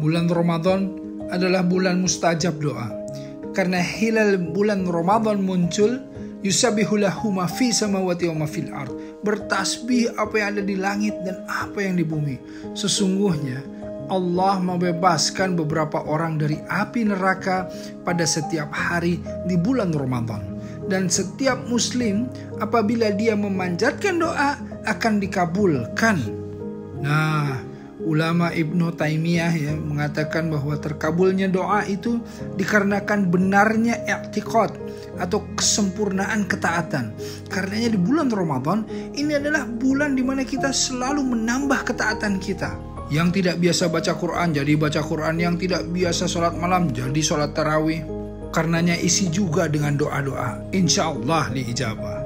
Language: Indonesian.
Bulan Ramadan adalah bulan mustajab doa. Karena hilal bulan Ramadan muncul, yusabbihu lahu ma fi samawati wa ma fil ard. Bertasbih apa yang ada di langit dan apa yang di bumi. Sesungguhnya Allah membebaskan beberapa orang dari api neraka pada setiap hari di bulan Ramadan. Dan setiap muslim apabila dia memanjatkan doa akan dikabulkan. Nah, ulama Ibnu Taimiyah mengatakan bahwa terkabulnya doa itu dikarenakan benarnya i'tiqad atau kesempurnaan ketaatan. Karenanya di bulan Ramadan ini adalah bulan di mana kita selalu menambah ketaatan kita. Yang tidak biasa baca Quran jadi baca Quran, yang tidak biasa sholat malam jadi sholat tarawih. Karenanya isi juga dengan doa-doa. Insya Allah diijabah.